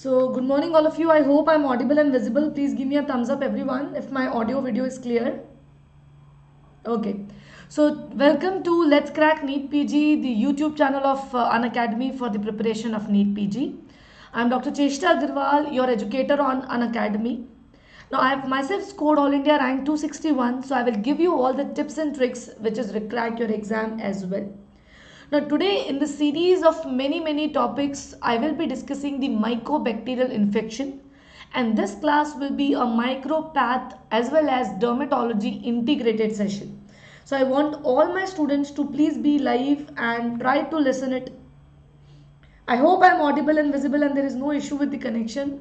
So, good morning, all of you. I hope I'm audible and visible. Please give me a thumbs up, everyone, if my audio video is clear. Okay. So, welcome to Let's Crack NEET PG, the YouTube channel of Unacademy for the preparation of NEET PG. I'm Dr. Cheshta Agarwal, your educator on Unacademy. Now, I have myself scored All India rank 261, so I will give you all the tips and tricks which is crack your exam as well. Now today in the series of many topics, I will be discussing the mycobacterial infection, and this class will be a micropath as well as dermatology integrated session. So I want all my students to please be live and try to listen it. I hope I am audible and visible and there is no issue with the connection.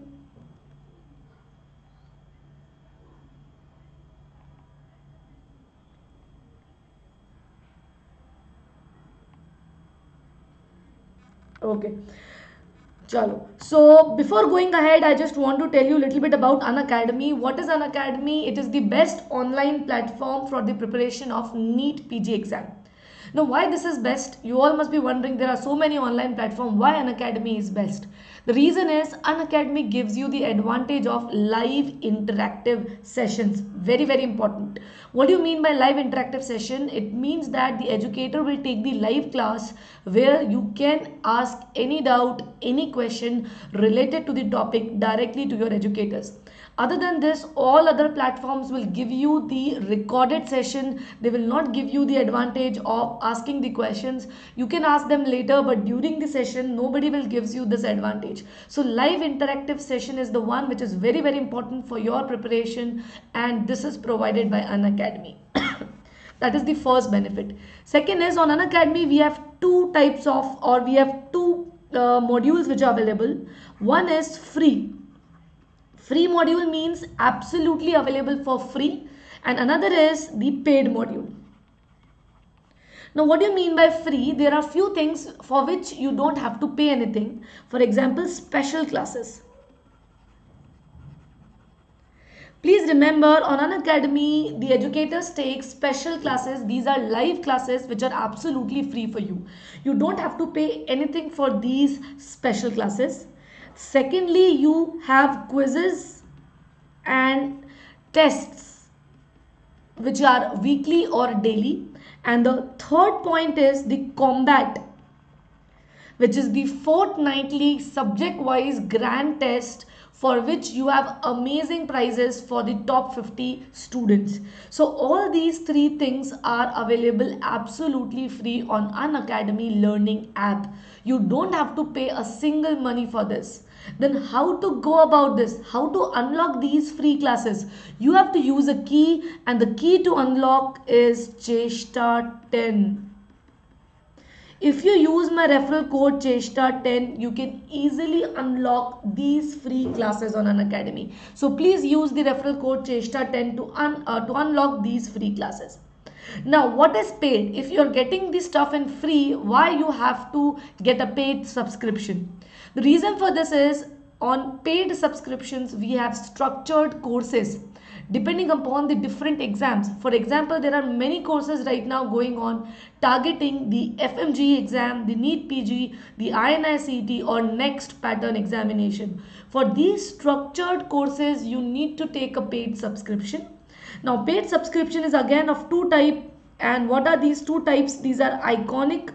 Okay. Chalo. So before going ahead, I just want to tell you a little bit about Unacademy. What is Unacademy? It is the best online platform for the preparation of NEET PG exam. Now, why this is best? You all must be wondering, there are so many online platforms. Why Unacademy is best? The reason is Unacademy gives you the advantage of live interactive sessions. Very important. What do you mean by live interactive session? It means that the educator will take the live class where you can ask any doubt, any question related to the topic directly to your educators. Other than this, all other platforms will give you the recorded session. They will not give you the advantage of asking the questions. You can ask them later, but during the session, nobody will gives you this advantage. So live interactive session is the one which is very important for your preparation, and this is provided by Unacademy. That is the first benefit. Second is on Unacademy, we have two types of, or we have two modules which are available. One is free. Free module means absolutely available for free, and another is the paid module. Now, what do you mean by free? There are few things for which you don't have to pay anything. For example, special classes. Please remember, on Unacademy, the educators take special classes. These are live classes which are absolutely free for you. You don't have to pay anything for these special classes. Secondly, you have quizzes and tests which are weekly or daily. And the third point is the combat, which is the fortnightly subject-wise grand test for which you have amazing prizes for the top 50 students. So all these three things are available absolutely free on Unacademy Learning app. You don't have to pay a single money for this. Then how to go about this? How to unlock these free classes? You have to use a key, and the key to unlock is Cheshta10. If you use my referral code Cheshta10, you can easily unlock these free classes on Unacademy. So please use the referral code Cheshta10 to unlock these free classes. Now, what is paid? If you're getting this stuff in free, why you have to get a paid subscription? The reason for this is, on paid subscriptions, we have structured courses depending upon the different exams. For example, there are many courses right now going on targeting the FMG exam, the NEET PG, the INI-CET or next pattern examination. For these structured courses, you need to take a paid subscription. Now, paid subscription is again of two types. And what are these two types? These are iconic,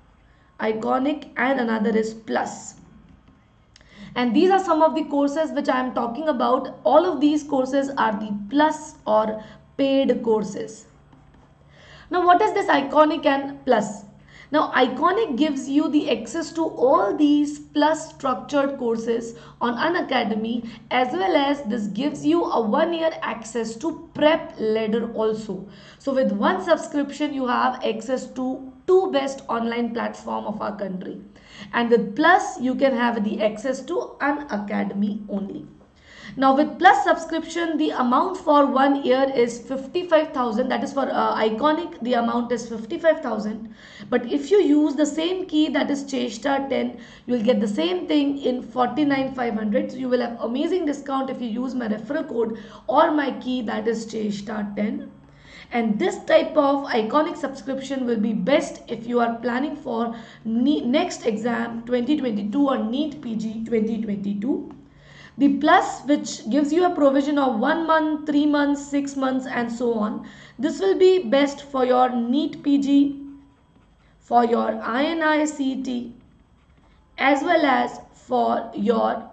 and another is plus. And these are some of the courses which I am talking about. All of these courses are the plus or paid courses. Now, what is this iconic and plus? Now, Iconic gives you the access to all these plus structured courses on Unacademy, as well as this gives you a 1-year access to Prep Ladder also. So with one subscription, you have access to two best online platform of our country. And with plus, you can have the access to Unacademy only. Now with plus subscription, the amount for 1 year is 55,000. That is for Iconic, the amount is 55,000. But if you use the same key, that is Cheshta10, you will get the same thing in 49,500. So you will have amazing discount if you use my referral code or my key, that is Cheshta10. And this type of Iconic subscription will be best if you are planning for next exam 2022 or NEET PG 2022. The plus, which gives you a provision of 1 month, 3 months, 6 months, and so on. This will be best for your NEET PG, for your INI-CET, as well as for your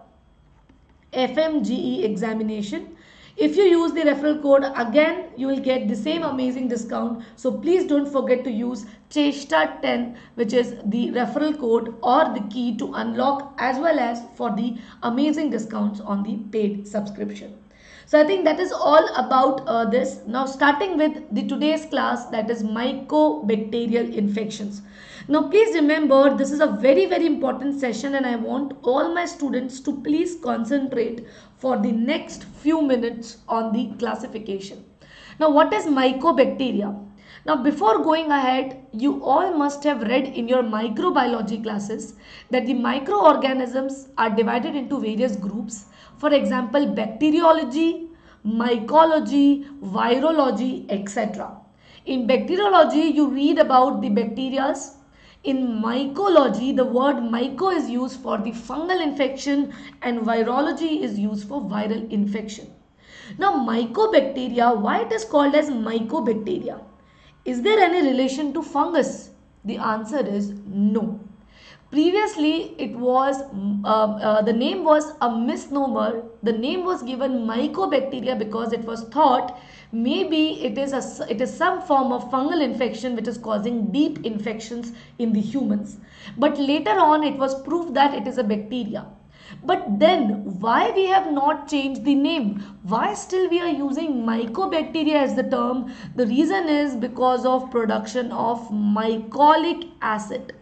FMGE examination. If you use the referral code, again you will get the same amazing discount. So please don't forget to use CHESTA10, which is the referral code or the key to unlock, as well as for the amazing discounts on the paid subscription. So I think that is all about this. Now starting with the today's class, that is mycobacterial infections. Now please remember, this is a very important session, and I want all my students to please concentrate for the next few minutes on the classification. Now what is mycobacteria? Now before going ahead, you all must have read in your microbiology classes that the microorganisms are divided into various groups. For example, bacteriology, mycology, virology, etc. In bacteriology, you read about the bacteria. In mycology, the word myco is used for the fungal infection, and virology is used for viral infection. Now mycobacteria, why it is called as mycobacteria? Is there any relation to fungus? The answer is no. Previously, it was the name was a misnomer. The name was given mycobacteria because it was thought maybe it is some form of fungal infection which is causing deep infections in the humans. But later on, it was proved that it is a bacteria. But then why we have not changed the name? Why still we are using mycobacteria as the term? The reason is because of production of mycolic acid.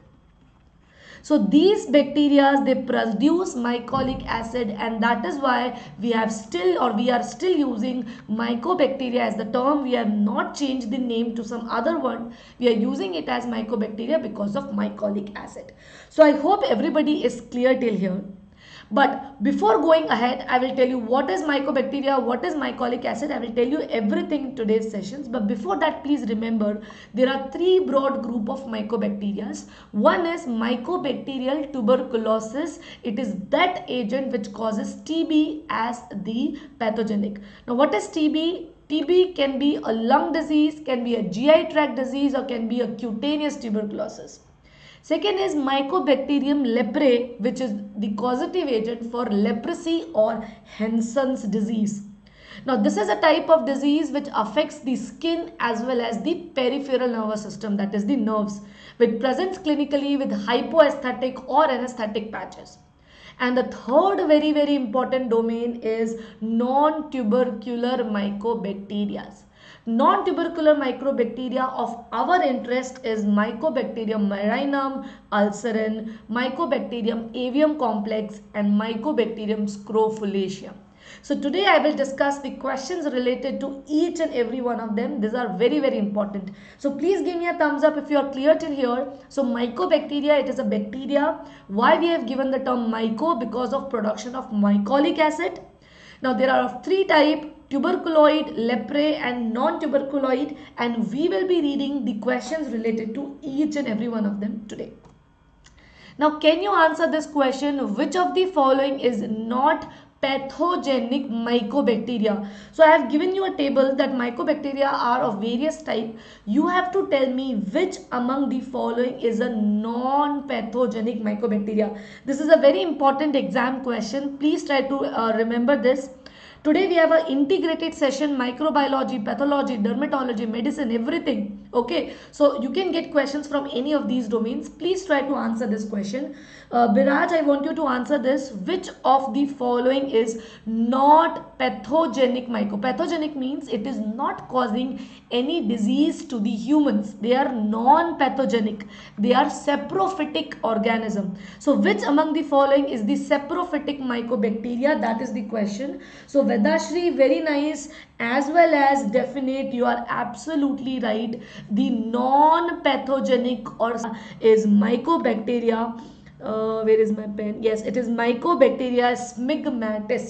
So these bacteria, they produce mycolic acid, and that is why we are still using mycobacteria as the term. We have not changed the name to some other one. We are using it as mycobacteria because of mycolic acid. So I hope everybody is clear till here. But before going ahead, I will tell you what is mycobacteria, what is mycolic acid. I will tell you everything in today's sessions. But before that, please remember there are three broad group of mycobacteria. One is Mycobacterial tuberculosis. It is that agent which causes TB as the pathogenic. Now what is TB? TB can be a lung disease, can be a GI tract disease, or can be a cutaneous tuberculosis. Second is Mycobacterium leprae, which is the causative agent for leprosy or Hansen's disease. Now this is a type of disease which affects the skin as well as the peripheral nervous system, that is the nerves, which presents clinically with hypoaesthetic or anesthetic patches. And the third very important domain is non-tubercular mycobacteria. Non-tubercular microbacteria of our interest is Mycobacterium marinum, ulcerin, Mycobacterium avium complex, and Mycobacterium scrofulaceum. So today I will discuss the questions related to each and every one of them. These are very important. So please give me a thumbs up if you are clear till here. So mycobacteria, it is a bacteria. Why we have given the term myco? Because of production of mycolic acid. Now there are three types: tuberculoid, leprae, and non-tuberculoid, and we will be reading the questions related to each and every one of them today. Now can you answer this question? Which of the following is not pathogenic mycobacteria? So I have given you a table that mycobacteria are of various type. You have to tell me which among the following is a non-pathogenic mycobacteria. This is a very important exam question. Please try to remember this. Today we have an integrated session: microbiology, pathology, dermatology, medicine, everything. Okay, so you can get questions from any of these domains. Please try to answer this question. Biraj, I want you to answer this. Which of the following is not pathogenic myco? Pathogenic means it is not causing any disease to the humans. They are non-pathogenic. They are saprophytic organism. So which among the following is the saprophytic mycobacteria? That is the question. So Vedashri, very nice, as well as definite. You are absolutely right. The non-pathogenic or is mycobacteria. Where is my pen? Yes, it is Mycobacteria smygmatis.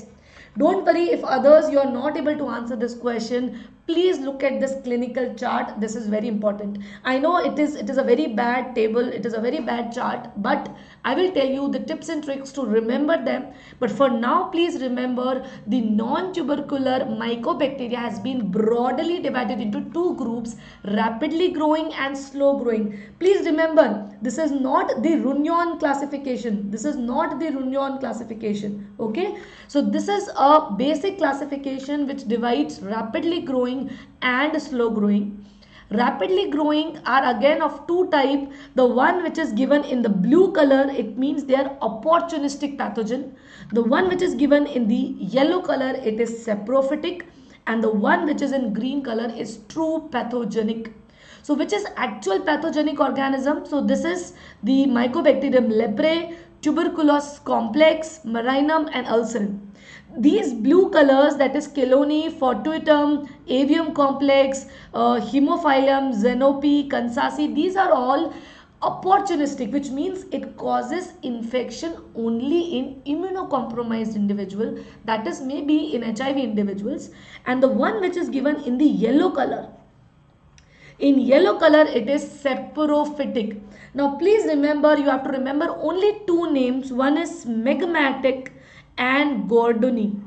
Don't worry if others you are not able to answer this question. Please look at this clinical chart. This is very important. I know it is a very bad table, it is a very bad chart, but I will tell you the tips and tricks to remember them. But for now, please remember the non-tubercular mycobacteria has been broadly divided into two groups, rapidly growing and slow growing. Please remember, this is not the Runyon classification. This is not the Runyon classification. Okay. So this is a basic classification which divides rapidly growing and slow growing. Rapidly growing are again of two type. The one which is given in the blue color, it means they are opportunistic pathogen. The one which is given in the yellow color, it is saprophytic, and the one which is in green color is true pathogenic. So which is actual pathogenic organism? So this is the Mycobacterium leprae, tuberculous complex, marinum and ulcerin. These blue colors, that is Chelone, Fortuitum, Avium complex, Haemophilum, Xenopi, Kansasi, these are all opportunistic, which means it causes infection only in immunocompromised individual, that is maybe in HIV individuals. And the one which is given in the yellow color, in yellow color it is saprophytic. Now please remember, you have to remember only two names. One is smegmatic and Gordoni.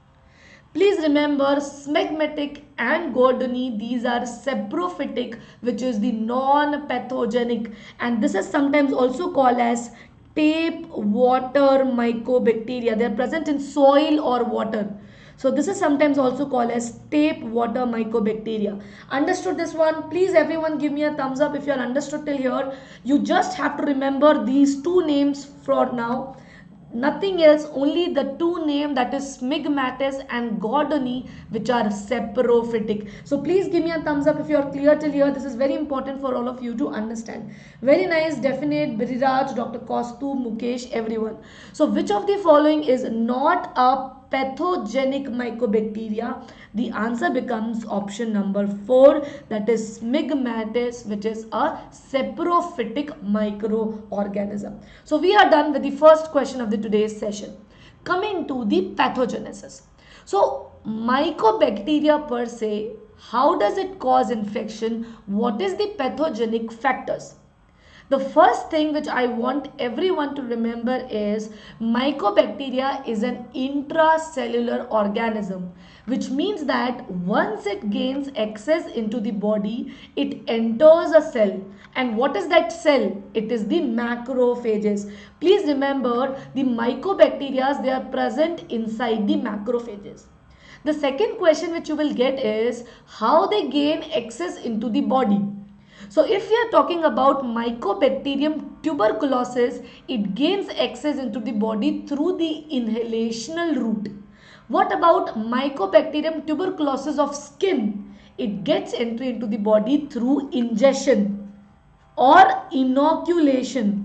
Please remember, smegmatic and Gordoni, these are saprophytic, which is the non-pathogenic, and this is sometimes also called as tape water mycobacteria. They are present in soil or water. So this is sometimes also called as tape water mycobacteria. Understood this one? Please everyone give me a thumbs up if you are understood till here. You just have to remember these two names for now. Nothing else, only the two names, that is smegmatis and Gordoni, which are saprophytic. So please give me a thumbs up if you are clear till here. This is very important for all of you to understand. Very nice, definite, Biriraj, Dr. Kostu, Mukesh, everyone. So which of the following is not a pathogenic mycobacteria? The answer becomes option number 4, that is smegmatis, which is a saprophytic microorganism. So we are done with the first question of the today's session. Coming to the pathogenesis. So mycobacteria per se, how does it cause infection? What is the pathogenic factors? The first thing which I want everyone to remember is mycobacteria is an intracellular organism, which means that once it gains access into the body, it enters a cell. And what is that cell? It is the macrophages. Please remember, the mycobacteria, they are present inside the macrophages. The second question which you will get is how they gain access into the body. So if we are talking about Mycobacterium tuberculosis, it gains access into the body through the inhalational route. What about Mycobacterium tuberculosis of skin? It gets entry into the body through ingestion or inoculation.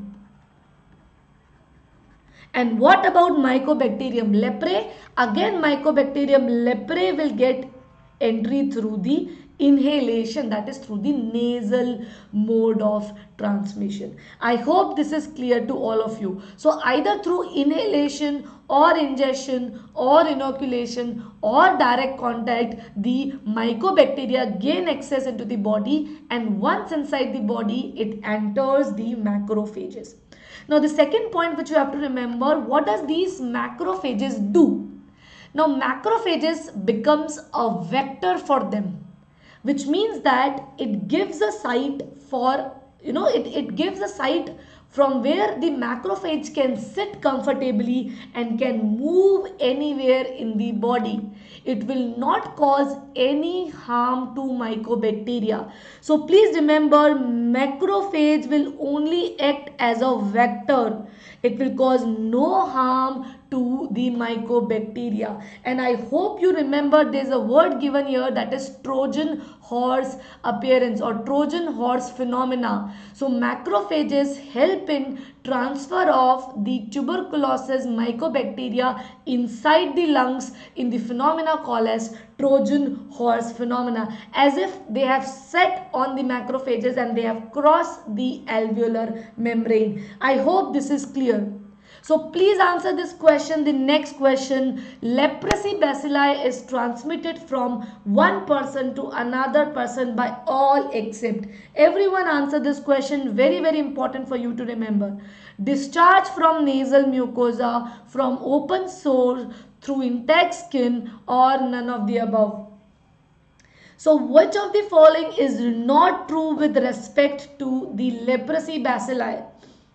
And what about Mycobacterium leprae? Again, Mycobacterium leprae will get entry through the inhalation, that is through the nasal mode of transmission. I hope this is clear to all of you. So either through inhalation or ingestion or inoculation or direct contact, the mycobacteria gain access into the body, and once inside the body, it enters the macrophages. Now the second point which you have to remember, what does these macrophages do? Now macrophages becomes a vector for them, which means that it gives a site for, it gives a site from where the macrophage can sit comfortably and can move anywhere in the body. It will not cause any harm to mycobacteria. So please remember, macrophage will only act as a vector. It will cause no harm to the mycobacteria. And I hope you remember there's a word given here, that is Trojan horse appearance or Trojan horse phenomena. So macrophages help in transfer of the tuberculosis mycobacteria inside the lungs in the phenomena called as Trojan horse phenomena, as if they have set on the macrophages and they have crossed the alveolar membrane. I hope this is clear. So please answer this question. The next question, leprosy bacilli is transmitted from one person to another person by all except. Everyone answer this question. Very, very important for you to remember. Discharge from nasal mucosa, from open sore, through intact skin, or none of the above. So which of the following is not true with respect to the leprosy bacilli?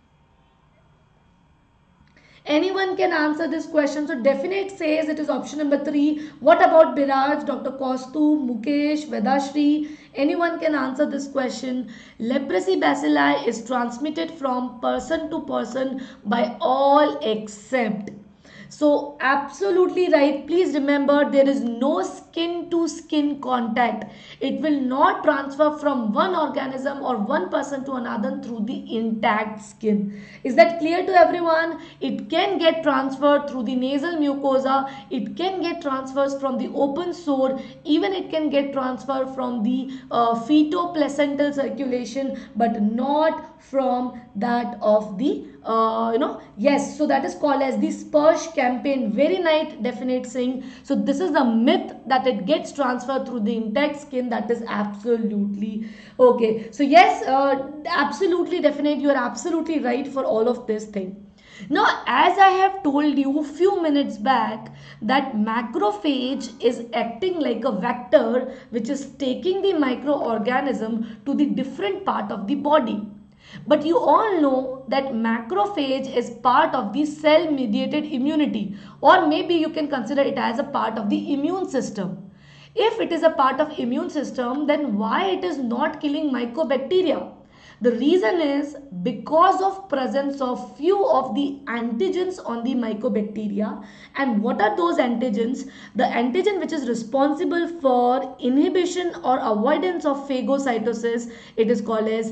Anyone can answer this question. So definite says it is option number 3. What about Biraj, Dr. Kostu, Mukesh, Vedashri? Anyone can answer this question. Leprosy bacilli is transmitted from person to person by all except. So absolutely right. Please remember, there is no skin to skin contact. It will not transfer from one organism or one person to another through the intact skin. Is that clear to everyone? It can get transferred through the nasal mucosa. It can get transfers from the open sore. Even it can get transferred from the feto-placental circulation, but not from that of the yes, so that is called as the Spersh campaign. Very nice, definite saying. So this is a myth that it gets transferred through the intact skin. That is absolutely okay. So yes, absolutely definite. You are absolutely right for all of this thing. Now, as I have told you a few minutes back, that macrophage is acting like a vector which is taking the microorganism to the different part of the body. But you all know that macrophage is part of the cell mediated immunity, or maybe you can consider it as a part of the immune system. If it is a part of immune system, then why it is not killing mycobacteria? The reason is because of presence of few of the antigens on the mycobacteria. And what are those antigens? The antigen which is responsible for inhibition or avoidance of phagocytosis, it is called as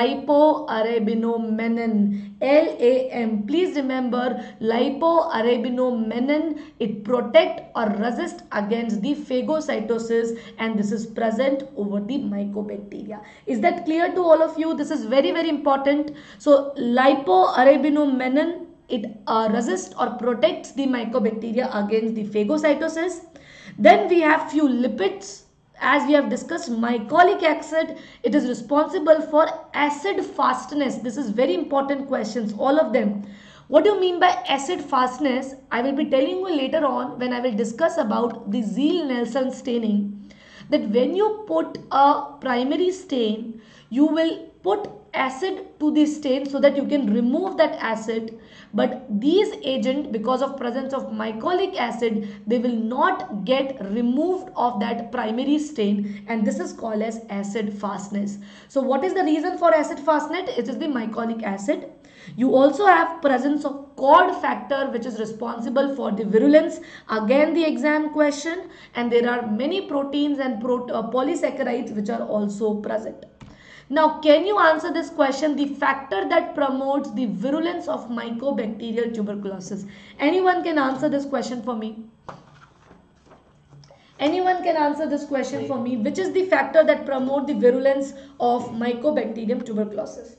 lipoarabinomannan, LAM. Please remember, lipoarabinomannan, it protect or resist against the phagocytosis, and this is present over the mycobacteria. Is that clear to all of you? This is very, very important. So lipoarabinomannan, it resists or protects the mycobacteria against the phagocytosis. Then we have few lipids. As we have discussed, mycolic acid, it is responsible for acid fastness. This is very important questions, all of them. What do you mean by acid fastness? I will be telling you later on when I will discuss about the Ziehl-Neelsen staining, that when you put a primary stain, you will put acid to the stain so that you can remove that acid, but these agents, because of presence of mycolic acid, they will not get removed of that primary stain, and this is called as acid fastness. So what is the reason for acid fastness? It is the mycolic acid. You also have presence of cord factor which is responsible for the virulence. Again the exam question, and there are many proteins and polysaccharides which are also present. Now, can you answer this question? The factor that promotes the virulence of mycobacterial tuberculosis. Anyone can answer this question for me? Anyone can answer this question for me? Which is the factor that promotes the virulence of Mycobacterium tuberculosis?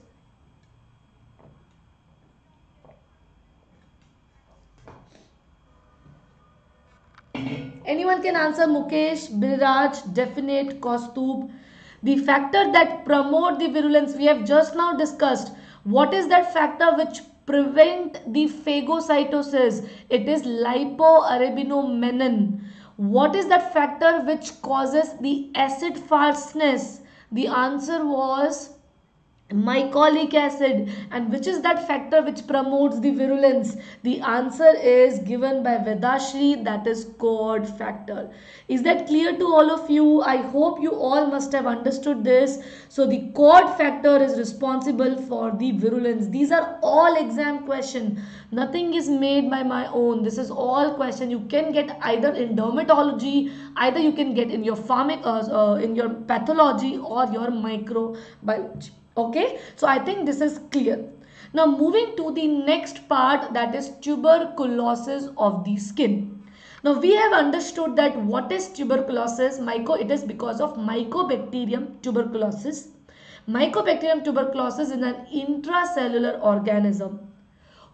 Anyone can answer? Mukesh, Biraj, Definite, Kostub. The factor that promote the virulence, we have just now discussed. What is that factor which prevent the phagocytosis? It is lipoarabinomannan. What is that factor which causes the acid fastness? The answer was mycolic acid. And which is that factor which promotes the virulence? The answer is given by Vedashri, that is cord factor. Is that clear to all of you? I hope you all must have understood this. So the cord factor is responsible for the virulence. These are all exam question. Nothing is made by my own. This is all question you can get either in dermatology, either you can get in your in your pathology or your microbiology. Okay, so I think this is clear. Now moving to the next part, that is tuberculosis of the skin. Now we have understood that what is tuberculosis. It is because of Mycobacterium tuberculosis. Mycobacterium tuberculosis is an intracellular organism.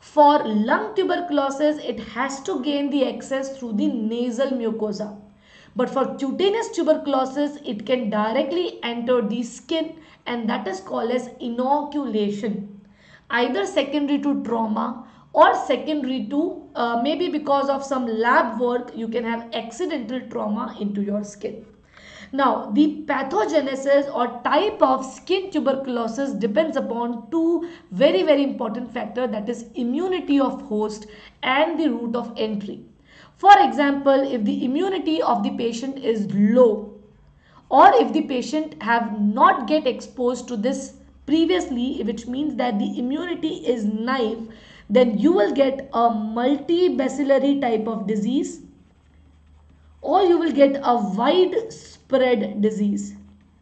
For lung tuberculosis, it has to gain the access through the nasal mucosa. But for cutaneous tuberculosis, it can directly enter the skin, and that is called as inoculation. Either secondary to trauma or secondary to maybe because of some lab work, you can have accidental trauma into your skin. Now, the pathogenesis or type of skin tuberculosis depends upon two very important factors, that is immunity of host and the route of entry. For example, if the immunity of the patient is low, or if the patient have not get exposed to this previously, which means that the immunity is naive, then you will get a multibacillary type of disease, or you will get a widespread disease.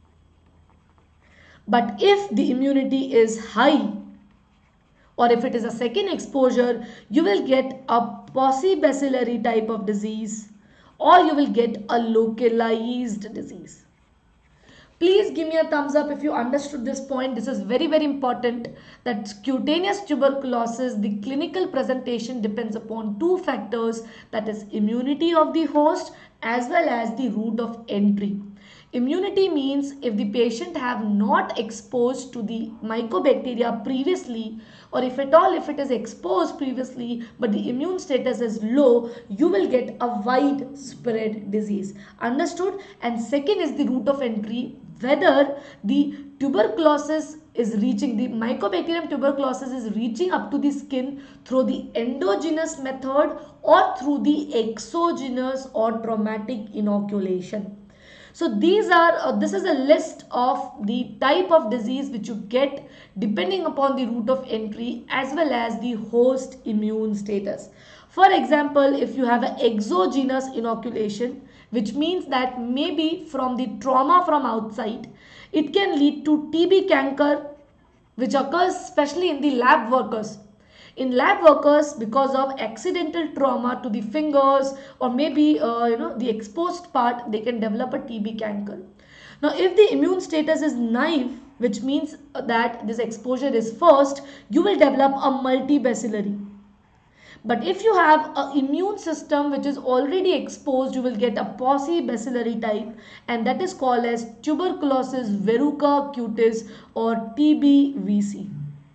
But if the immunity is high, or if it is a second exposure, you will get a paucibacillary type of disease, or you will get a localized disease. Please give me a thumbs up if you understood this point. This is very important, that cutaneous tuberculosis, the clinical presentation depends upon two factors, that is immunity of the host as well as the route of entry. Immunity means if the patient have not exposed to the mycobacteria previously, or if at all if it is exposed previously but the immune status is low, you will get a widespread disease. Understood? And second is the route of entry, whether the tuberculosis is reaching, the mycobacterium tuberculosis is reaching up to the skin through the endogenous method or through the exogenous or traumatic inoculation. So these are this is a list of the type of disease which you get depending upon the route of entry as well as the host immune status. For example, if you have an exogenous inoculation, which means that maybe from the trauma from outside, it can lead to TB canker, which occurs especially in the lab workers. In lab workers, because of accidental trauma to the fingers or maybe the exposed part, they can develop a TB canker. Now, if the immune status is naive, which means that this exposure is first, you will develop a multibacillary. But if you have an immune system which is already exposed, you will get a paucibacillary type, and that is called as tuberculosis verruca cutis or TBVC.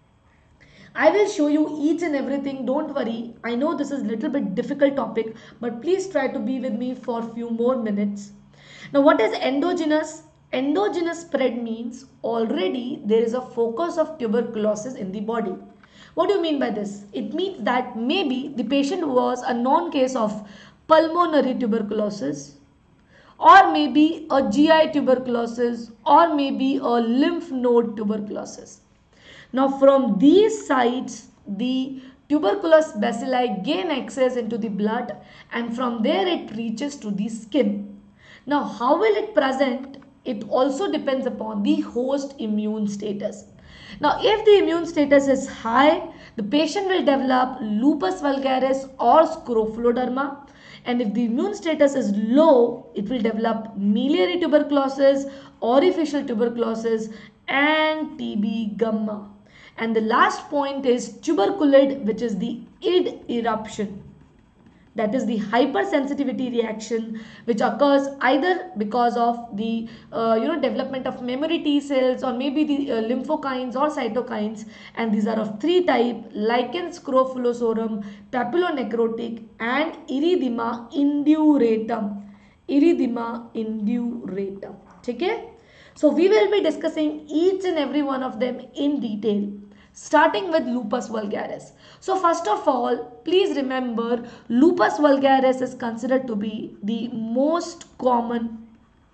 I will show you each and everything, don't worry. I know this is a little bit difficult topic, but please try to be with me for a few more minutes. Now, what is endogenous? Endogenous spread means already there is a focus of tuberculosis in the body. What do you mean by this? It means that maybe the patient was a known case of pulmonary tuberculosis, or maybe a GI tuberculosis, or maybe a lymph node tuberculosis. Now, from these sites, the tuberculous bacilli gain access into the blood, and from there it reaches to the skin. Now, how will it present? It also depends upon the host immune status. Now, if the immune status is high, the patient will develop lupus vulgaris or scrofulloderma. And if the immune status is low, it will develop miliary tuberculosis, orificial tuberculosis, and TB gamma. And the last point is tuberculid, which is the id eruption. That is the hypersensitivity reaction which occurs either because of the development of memory T cells or maybe the lymphokines or cytokines, and these are of three types: lichen scrofullosorum, papillonecrotic, and erythema induratum. Erythema induratum. Okay? So we will be discussing each and every one of them in detail, starting with lupus vulgaris. So first of all, please remember, lupus vulgaris is considered to be the most common.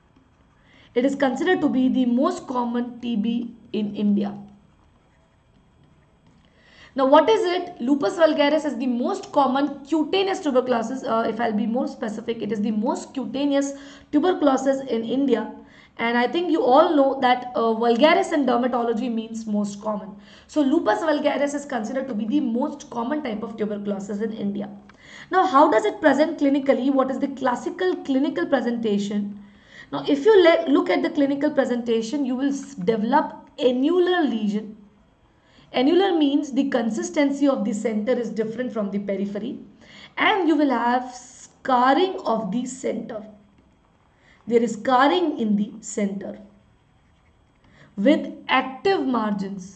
It is considered to be the most common TB in India. Now, what is it? Lupus vulgaris is the most common cutaneous tuberculosis. If I'll be more specific, it is the most cutaneous tuberculosis in India. And I think you all know that vulgaris in dermatology means most common. So lupus vulgaris is considered to be the most common type of tuberculosis in India. Now, how does it present clinically? What is the classical clinical presentation? Now, if you look at the clinical presentation, you will develop annular lesion. Annular means the consistency of the center is different from the periphery, and you will have scarring of the center. There is scarring in the center with active margins.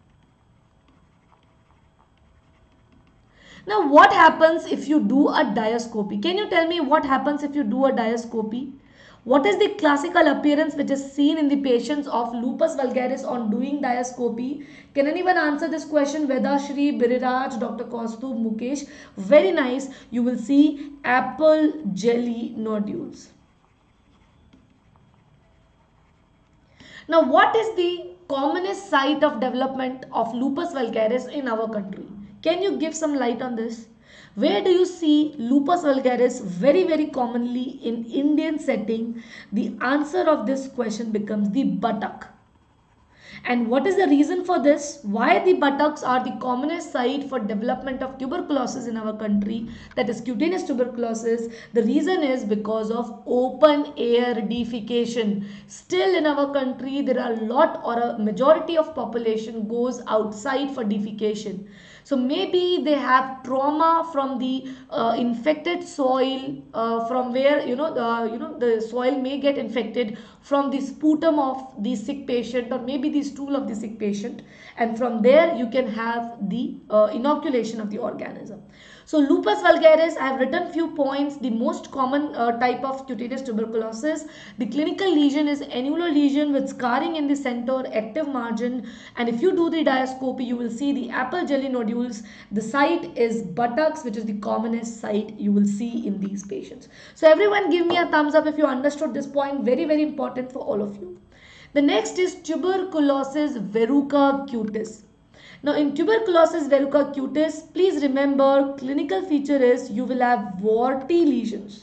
Now, what happens if you do a diascopy? Can you tell me what happens if you do a diascopy? What is the classical appearance which is seen in the patients of lupus vulgaris on doing diascopy? Can anyone answer this question? Veda, Shri, Biriraj, Dr. Kaustubh, Mukesh. Very nice. You will see apple jelly nodules. Now, what is the commonest site of development of lupus vulgaris in our country? Can you give some light on this? Where do you see lupus vulgaris very commonly in Indian setting? The answer of this question becomes the buttock. And what is the reason for this? Why the buttocks are the commonest site for development of tuberculosis in our country, that is cutaneous tuberculosis? The reason is because of open air defecation. Still in our country there are a lot or a majority of population goes outside for defecation. So maybe they have trauma from the infected soil, from where the soil may get infected from the sputum of the sick patient, or maybe the stool of the sick patient, and from there you can have the inoculation of the organism. So lupus vulgaris, I have written few points. The most common type of cutaneous tuberculosis, the clinical lesion is annular lesion with scarring in the center, active margin, and if you do the diascopy, you will see the apple jelly nodules. The site is buttocks, which is the commonest site you will see in these patients. So everyone give me a thumbs up if you understood this point. Very important for all of you. The next is tuberculosis verruca cutis. Now in tuberculosis verruca cutis, please remember clinical feature is you will have warty lesions.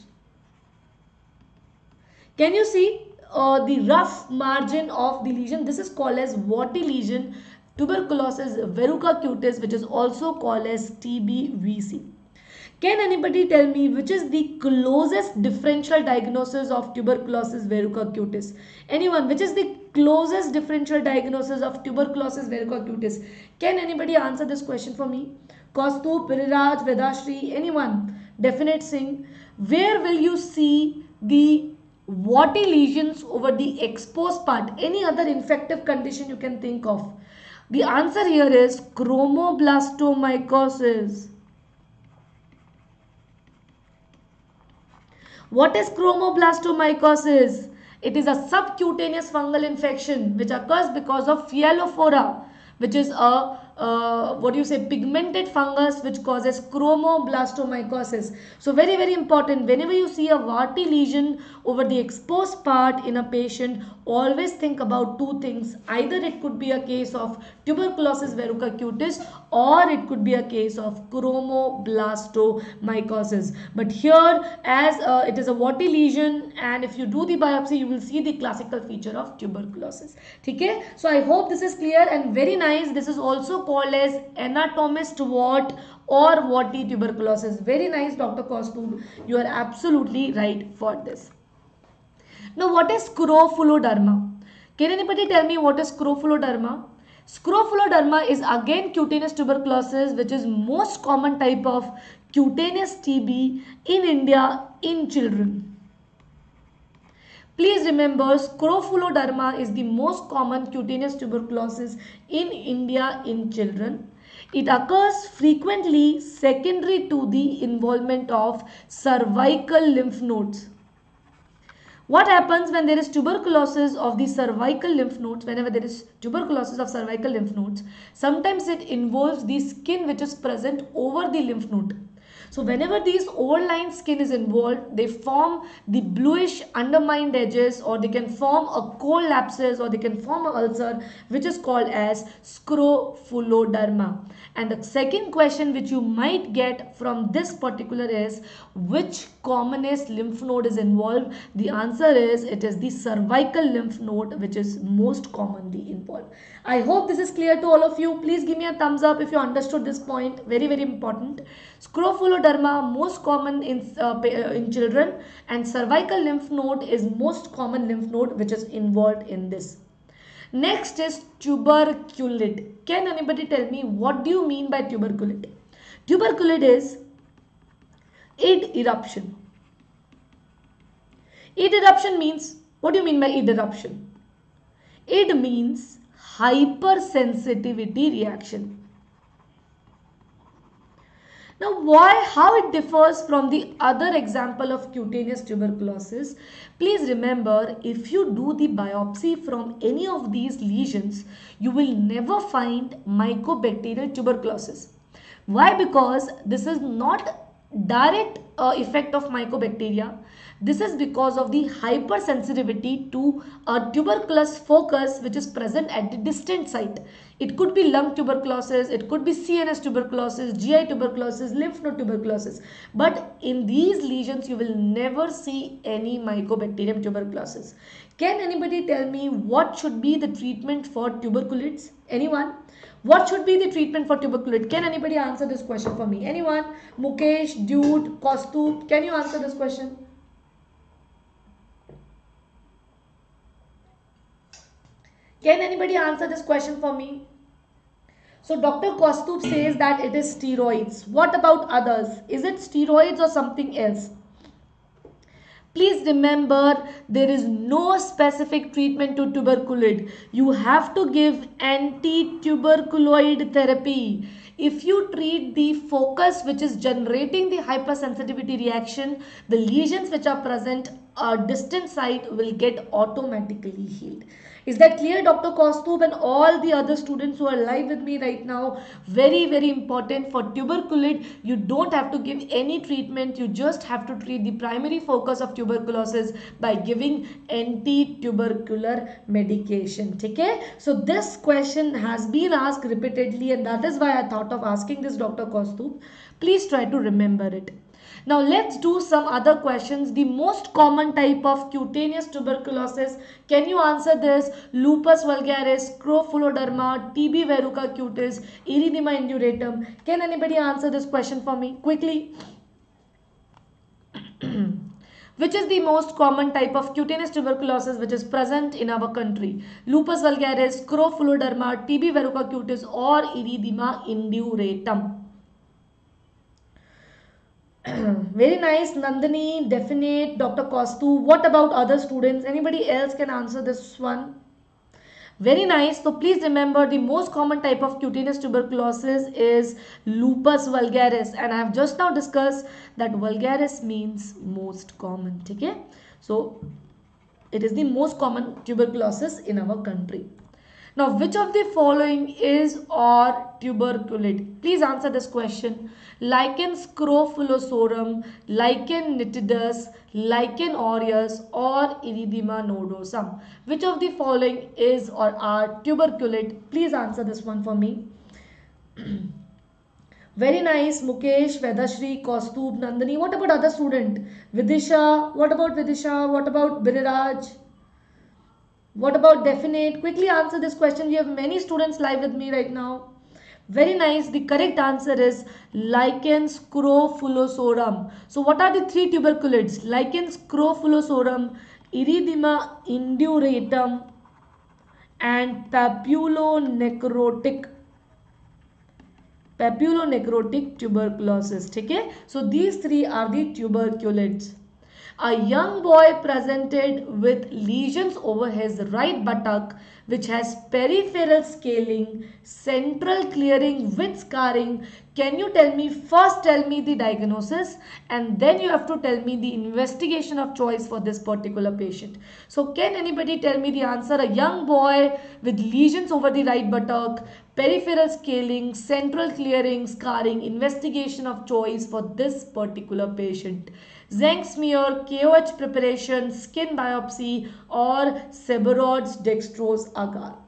Can you see the rough margin of the lesion? This is called as warty lesion, tuberculosis verruca cutis, which is also called as TBVC. Can anybody tell me which is the closest differential diagnosis of tuberculosis verruca cutis? Anyone? Which is the closest differential diagnosis of tuberculosis verruca cutis? Can anybody answer this question for me? Kaustubh, Piriraj, Vedashri, anyone? Definite Singh. Where will you see the warty lesions over the exposed part? Any other infective condition you can think of? The answer here is chromoblastomycosis. What is chromoblastomycosis? It is a subcutaneous fungal infection which occurs because of Fialophora, which is a pigmented fungus which causes chromoblastomycosis. So very important, whenever you see a warty lesion over the exposed part in a patient, always think about two things. Either it could be a case of tuberculosis verruca cutis, or it could be a case of chromoblastomycosis. But here, as it is a warty lesion, and if you do the biopsy, you will see the classical feature of tuberculosis. Okay? So I hope this is clear and very nice. This is also called as anatomist wart or warty tuberculosis. Very nice, Dr. Kaustubh. You are absolutely right for this. Now, what is scrofuloderma? Can anybody tell me what is scrofuloderma? Scrofuloderma is again cutaneous tuberculosis, which is most common type of cutaneous TB in India in children. Please remember, scrofuloderma is the most common cutaneous tuberculosis in India in children. It occurs frequently secondary to the involvement of cervical lymph nodes. What happens when there is tuberculosis of the cervical lymph nodes? Whenever there is tuberculosis of cervical lymph nodes, sometimes it involves the skin which is present over the lymph node. So whenever these overlying skin is involved, they form the bluish undermined edges, or they can form a collapses, or they can form an ulcer, which is called as scrofuloderma. And the second question which you might get from this particular is, which commonest lymph node is involved? The answer is, it is the cervical lymph node which is most commonly involved. I hope this is clear to all of you. Please give me a thumbs up if you understood this point. Very important. Scrofuloderma most common in children, and cervical lymph node is most common lymph node which is involved in this. Next is tuberculate. Can anybody tell me what do you mean by tuberculate? Tuberculate is id eruption. Id eruption means, what do you mean by id eruption? Id means hypersensitivity reaction. Now, how it differs from the other example of cutaneous tuberculosis? Please remember, if you do the biopsy from any of these lesions, you will never find mycobacterial tuberculosis. Why? Because this is not direct effect of mycobacteria. This is because of the hypersensitivity to a tuberculous focus which is present at the distant site. It could be lung tuberculosis, it could be CNS tuberculosis, GI tuberculosis, lymph node tuberculosis. But in these lesions, you will never see any mycobacterium tuberculosis. Can anybody tell me what should be the treatment for tuberculosis? Anyone? What should be the treatment for tuberculosis? Can anybody answer this question for me? Anyone? Mukesh, Dude, Kaustubh, can you answer this question? Can anybody answer this question for me? So Dr. Kaustubh says that it is steroids. What about others? Is it steroids or something else? Please remember, there is no specific treatment to tuberculosis. You have to give anti-tuberculoid therapy. If you treat the focus which is generating the hypersensitivity reaction, the lesions which are present at distant site will get automatically healed. Is that clear, Dr. Kaustubh and all the other students who are live with me right now? Very, very important. For tuberculosis, you don't have to give any treatment. You just have to treat the primary focus of tuberculosis by giving anti-tubercular medication. Okay? So this question has been asked repeatedly, and that is why I thought of asking this, Dr. Kaustubh. Please try to remember it. Now let's do some other questions. The most common type of cutaneous tuberculosis. Can you answer this? Lupus vulgaris, Scrofuloderma, TB verruca cutis, Erythema induratum. Can anybody answer this question for me quickly? Which is the most common type of cutaneous tuberculosis which is present in our country? Lupus vulgaris, Scrofuloderma, TB verruca cutis or Erythema induratum. Very nice, Nandini, definite, Dr. Kaustubh. What about other students? Anybody else can answer this one? Very nice. So please remember, the most common type of cutaneous tuberculosis is lupus vulgaris, and I have just now discussed that vulgaris means most common. Okay? So it is the most common tuberculosis in our country. Now, which of the following is or tuberculate? Please answer this question. Lichen scrofulosorum, lichen nitidus, lichen aureus or erythema nodosum. Which of the following is or are tuberculate? Please answer this one for me. Very nice, Mukesh, Vedashri, Kaustubh, Nandini. What about other student? Vidisha. What about Vidisha? What about Biriraj? What about definite? Quickly answer this question. We have many students live with me right now. Very nice. The correct answer is lichen scrofulosorum. So what are the three tuberculates? Lichen scrofulosorum, Erythema induratum and papulonecrotic tuberculosis. Okay? So these three are the tuberculates. A young boy presented with lesions over his right buttock which has peripheral scaling, central clearing with scarring. Can you tell me, first tell me the diagnosis and then you have to tell me the investigation of choice for this particular patient. So can anybody tell me the answer? A young boy with lesions over the right buttock, peripheral scaling, central clearing, scarring, investigation of choice for this particular patient. Zinc smear, KOH preparation, skin biopsy or Sebarod's dextrose agar.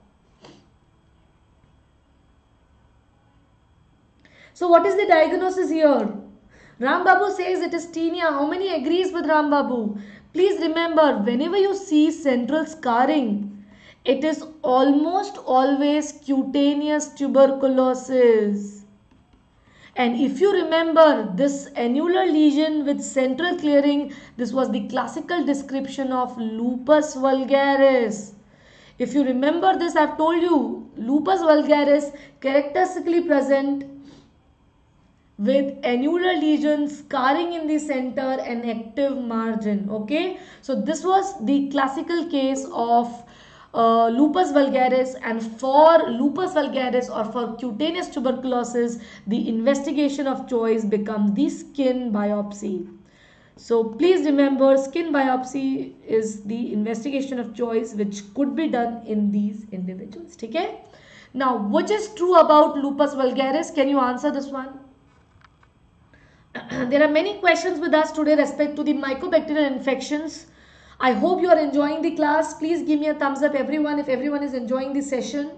So what is the diagnosis here? Ram Babu says it is tinea. How many agrees with Ram Babu? Please remember, whenever you see central scarring, it is almost always cutaneous tuberculosis. And if you remember this annular lesion with central clearing, this was the classical description of lupus vulgaris. If you remember this, I've told you lupus vulgaris characteristically present with annular lesions, scarring in the center and active margin. Okay, so this was the classical case of lupus vulgaris, and for lupus vulgaris or for cutaneous tuberculosis, the investigation of choice becomes the skin biopsy. So please remember, skin biopsy is the investigation of choice which could be done in these individuals. Okay, now which is true about lupus vulgaris? Can you answer this one? There are many questions with us today respect to the mycobacterial infections. I hope you are enjoying the class. Please give me a thumbs up, everyone, if everyone is enjoying the session.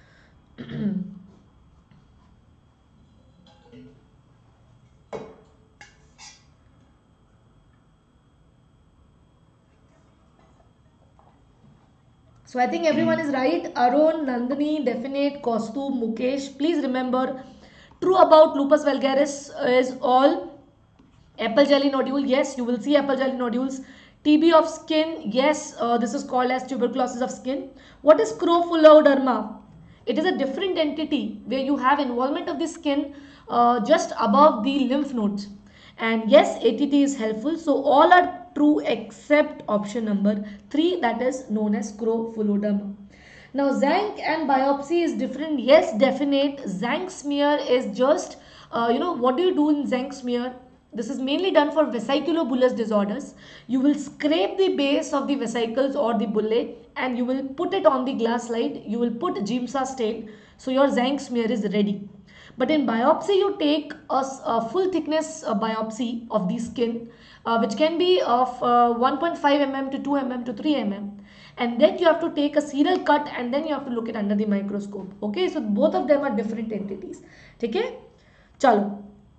So I think everyone is right. Arun, Nandini, Definite, Kaustubh, Mukesh. Please remember, true about lupus vulgaris is all apple jelly nodule. Yes, you will see apple jelly nodules. TB of skin. Yes, this is called as tuberculosis of skin. What is scrofulloderma? It is a different entity where you have involvement of the skin just above the lymph nodes. And yes, ATT is helpful. So all are true except option number 3, that is known as scrofulloderma. Now Zank and biopsy is different. Yes, definite. Zank smear is just, what do you do in Zank smear? This is mainly done for vesiculobullous disorders. You will scrape the base of the vesicles or the bullae and you will put it on the glass slide. You will put Giemsa stain. So your Zank smear is ready. But in biopsy, you take a full thickness biopsy of the skin, which can be of 1.5 mm to 2 mm to 3 mm. And then you have to take a serial cut and then you have to look it under the microscope. Okay, so both of them are different entities. Okay, chalo.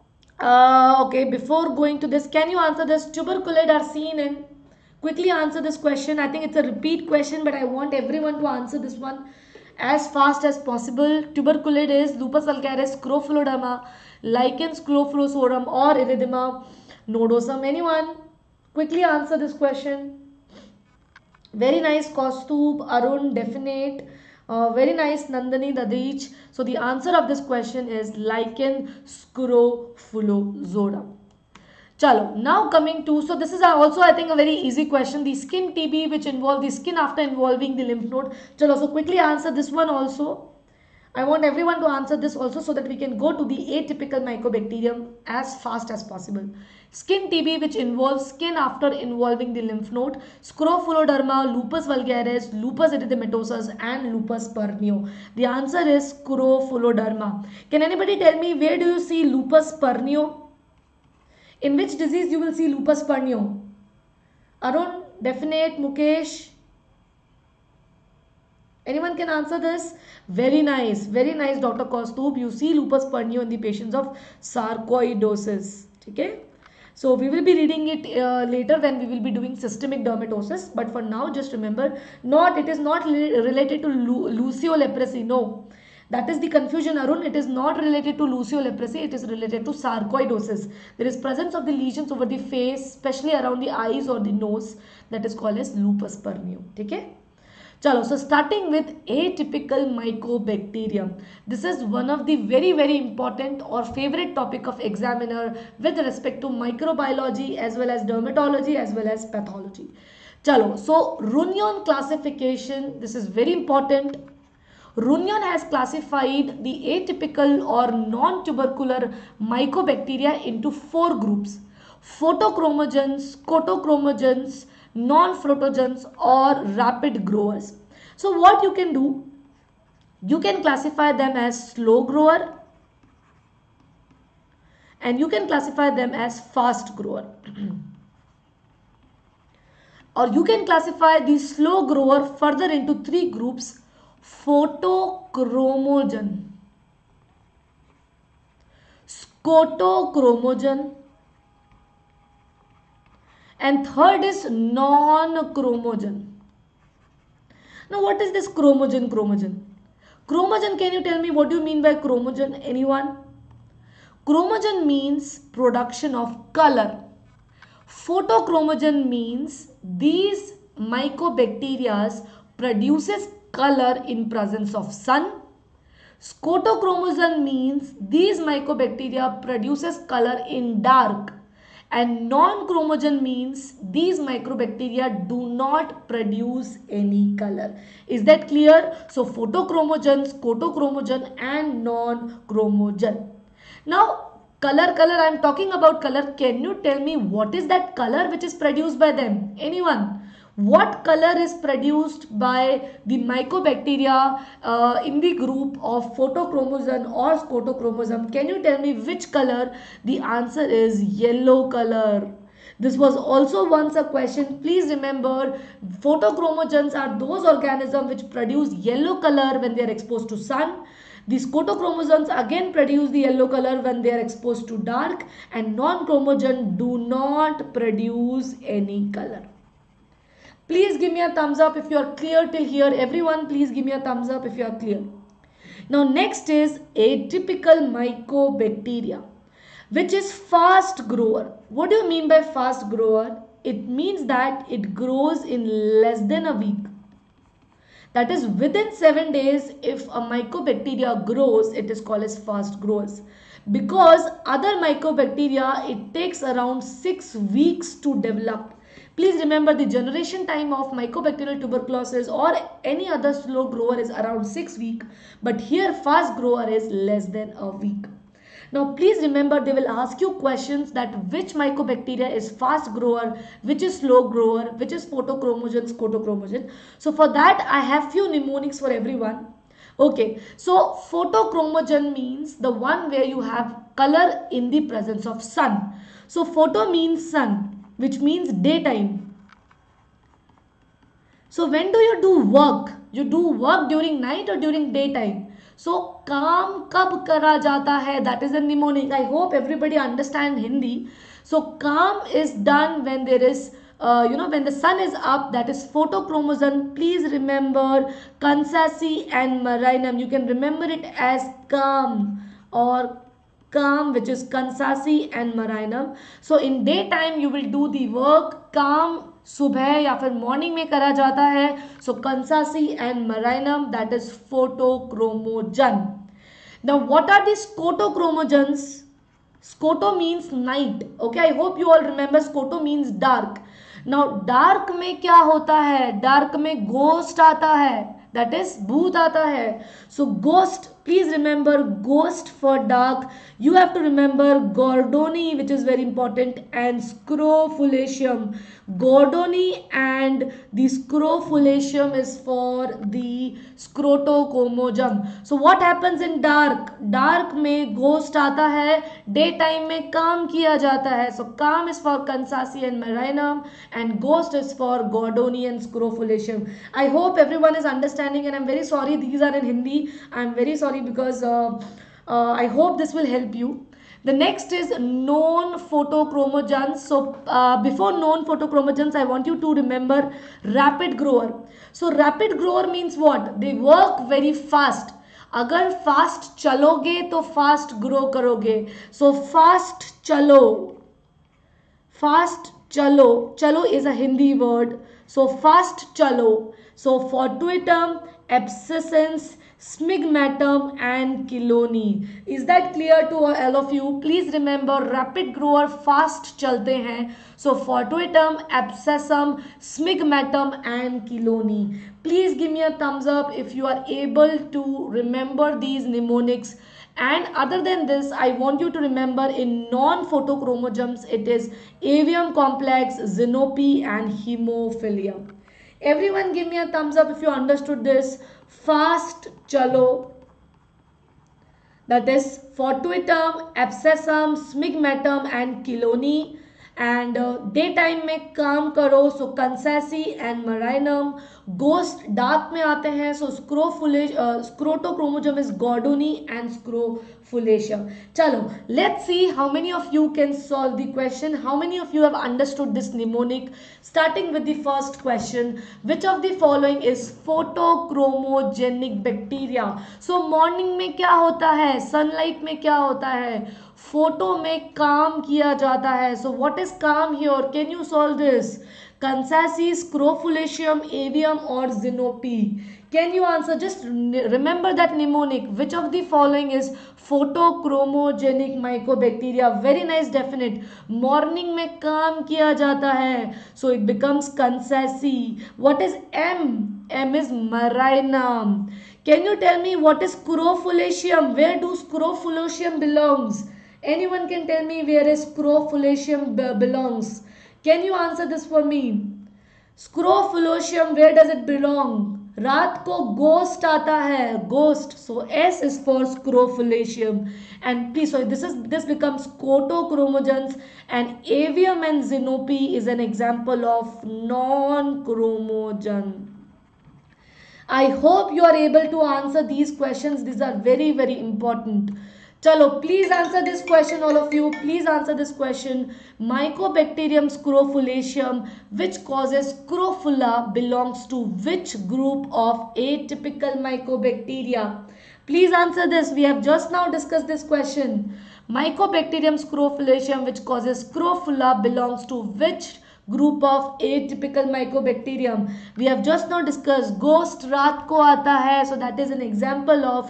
Okay, before going to this, can you answer this? Tuberculate are seen in. Quickly answer this question. I think it's a repeat question, but I want everyone to answer this one as fast as possible. Tuberculate is lupus vulgaris, scrofulloderma, lichen scleroforum, or erythema nodosum. Anyone? Quickly answer this question. Very nice, Kaustubh, Arun, Definite. Very nice, Nandini, Dadich. So the answer of this question is lichen scrofullozorum. Chalo, now coming to, so this is also I think a very easy question. The skin TB which involve the skin after involving the lymph node. Chalo, so quickly answer this one also. I want everyone to answer this also so that we can go to the atypical mycobacterium as fast as possible. Skin TB which involves skin after involving the lymph node, scrofulloderma, lupus vulgaris, lupus erythematosus and lupus pernio. The answer is scrofulloderma. Can anybody tell me where do you see lupus pernio? In which disease you will see lupus pernio? Arun, Definite, Mukesh. Anyone can answer this? Very nice, Dr. Kaustubh. You see lupus pernio in the patients of sarcoidosis. Okay? So we will be reading it later when we will be doing systemic dermatosis. But for now, just remember, it is not related to luceoleprosy. No. That is the confusion, Arun. It is not related to luceoleprosy. It is related to sarcoidosis. There is presence of the lesions over the face, especially around the eyes or the nose. That is called as lupus pernio. Okay? Chalo, so starting with atypical mycobacterium. This is one of the very important or favorite topic of examiner with respect to microbiology as well as dermatology as well as pathology. Chalo, so Runyon classification, this is very important. Runyon has classified the atypical or non-tubercular mycobacteria into 4 groups: photochromogens, cotochromogens, non-photogens or rapid growers. So what you can do, you can classify them as slow grower and you can classify them as fast grower. Or you can classify the slow grower further into 3 groups: photochromogen, scotochromogen, and third is non-chromogen. Now what is this chromogen? Chromogen, can you tell me what do you mean by chromogen? Anyone? Chromogen means production of color. Photochromogen means these mycobacteria produces color in presence of sun. Scotochromosome means these mycobacteria produces color in dark, and non-chromogen means these microbacteria do not produce any color. Is that clear? So photochromogen, scotochromogen and non-chromogen. Now color, I am talking about color. Can you tell me what is that color which is produced by them? Anyone? What color is produced by the mycobacteria in the group of photochromosome or scotochromosome? Can you tell me which color? The answer is yellow color. This was also once a question. Please remember, photochromogens are those organisms which produce yellow color when they are exposed to sun. The scotochromosomes again produce the yellow color when they are exposed to dark, and non-chromogen do not produce any color. Please give me a thumbs up if you are clear till here. Everyone, please give me a thumbs up if you are clear. Now next is atypical mycobacteria, which is fast grower. What do you mean by fast grower? It means that it grows in less than a week. That is, within 7 days, if a mycobacteria grows, it is called as fast growers. Because other mycobacteria, it takes around 6 weeks to develop. Please remember, the generation time of mycobacterial tuberculosis or any other slow grower is around 6 weeks. But here fast grower is less than a week. Now please remember, they will ask you questions that which mycobacteria is fast grower, which is slow grower, which is photochromogen, scotochromogen. So for that I have few mnemonics for everyone. Okay, so photochromogen means the one where you have color in the presence of sun. So photo means sun, which means daytime. So when do you do work? You do work during night or during daytime? So काम कब करा जाता है? That is a mnemonic. I hope everybody understand Hindi. So काम is done when there is when the sun is up, that is photochromosome. Please remember Kansasi and Marinum. You can remember it as काम or काम, which is Kansasi and Marinum. So in daytime you will do the work. काम सुबह या फिर morning में करा जाता है. So kansasii and marinum, that is photochromogen. Now what are the scotochromogens? Scoto means night. Okay, I hope you all remember scoto means dark. Now dark में क्या होता है? डार्क में गोस्ट आता है, दैट इज भूत आता है. So ghost, please remember ghost for dark. You have to remember Gordoni, which is very important, and scrofulaceum. Gordoni and the scrofulaceum is for the scrotochromogen. So what happens in dark? Dark में ghost आता है, daytime में काम किया जाता है. So काम is for Kansasi and Marinum and ghost is for Gordoni and scrofulaceum. I hope everyone is understanding, and I'm very sorry these are in Hindi. I'm very sorry because I hope this will help you. The next is known photochromogens. So before known photochromogens, I want you to remember rapid grower. So rapid grower means what? They work very fast. अगर fast चलोगे तो fast grow करोगे. So fast चलो, fast चलो, चलो is a Hindi word. So fast चलो. So fortuitum, abscessens, smigmatum and kiloni. Is that clear to all of you? Please remember, rapid grower fast चलते हैं. So fortuitum, abscessum, smigmatum and kiloni. Please give me a thumbs up if you are able to remember these mnemonics. And other than this, I want you to remember in non-photochromosomes, it is avium complex, xenope and hemophilia. Everyone give me a thumbs up if you understood this. Fast chalo, that is fortuitum, abscessum, smigmatum and kiloni. And daytime में काम करो. So Kansasi and Marinum. Ghost dark में आते हैं. So scrotochromosome is Gordoni and scrofulaceum. चलो, let's see how many of you can solve the question. How many of you have understood this mnemonic? Starting with the first question, which of the following is photochromogenic bacteria? So morning में क्या होता है? Sunlight में क्या होता है? Photo में काम किया जाता है. So what is काम here? Can you solve this? Cansacis, Scrophulaceum, Avium or Xenope? Can you answer? Just remember that mnemonic. Which of the following is photochromogenic mycobacteria? Very nice, definite. Morning में काम किया जाता है. So it becomes Cansaci. What is M? M is Marinum. Can you tell me what is Scrophulaceum? Where do Scrophulaceum belongs? Anyone can tell me where is Scrophulaceum belongs? Can you answer this for me? Scrophulaceum, where does it belong? रात को ghost आता है, ghost. So S is for Scrophulaceum. And please, so this becomes Cotochromogens, and Avium and Xenope is an example of non-chromogen. I hope you are able to answer these questions. These are very, very important. Chalo, please answer this question, all of you. Please answer this question. Mycobacterium scrophulaceum, which causes scrofula, belongs to which group of atypical mycobacteria? Please answer this. We have just now discussed this question. Mycobacterium scrophulaceum, which causes scrofula, belongs to which group of atypical mycobacterium? We have just now discussed ghost रात को आता है, so that is an example of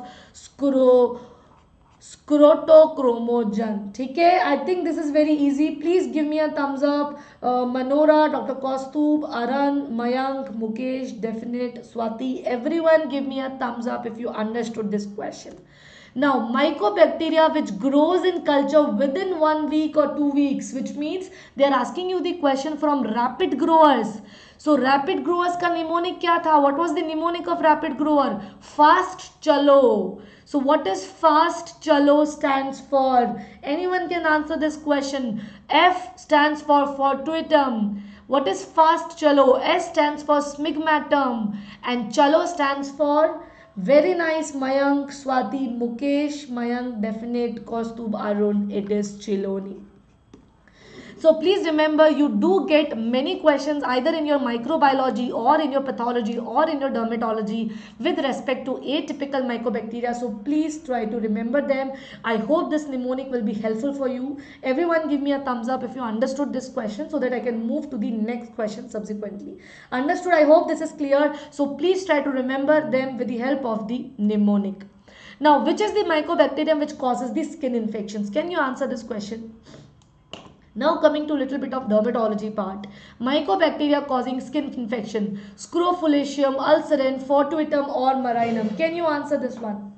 scrotochromogen. ठीक है, I think this is very easy. Please give me a thumbs up. Manora, Dr. Kaustubh, Aran, Mayank, Mukesh, Definite, Swati, everyone give me a thumbs up if you understood this question. Now, mycobacteria which grows in culture within 1 week or 2 weeks, which means they are asking you the question from rapid growers. So, rapid growers का mnemonic क्या था? What was the mnemonic of rapid grower? Fast chalo. So, what is fast chalo stands for? Anyone can answer this question. F stands for fortuitum. What is fast chalo? S stands for smigmatum. And chalo stands for... Very nice, Mayank, Swati, Mukesh, Mayank, Definite, Kaustubh, Arun, it is Chiloni. So please remember, you do get many questions either in your microbiology or in your pathology or in your dermatology with respect to atypical mycobacteria. So please try to remember them. I hope this mnemonic will be helpful for you. Everyone give me a thumbs up if you understood this question so that I can move to the next question subsequently. Understood? I hope this is clear. So please try to remember them with the help of the mnemonic. Now, which is the mycobacterium which causes the skin infections? Can you answer this question? Now coming to a little bit of dermatology part. Mycobacteria causing skin infection. Scrophulaceum, ulcerin, fortuitum or marinum. Can you answer this one?